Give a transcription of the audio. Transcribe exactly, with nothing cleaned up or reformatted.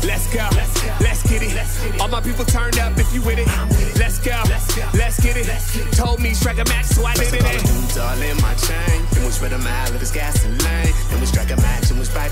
let's go, let's get it. All my people turned up if you with it. Let's go, let's get it. Told me strike a match, so I did it. Dudes all in my chain. Then we spread a mile of this gasoline. Then we strike a match and we spike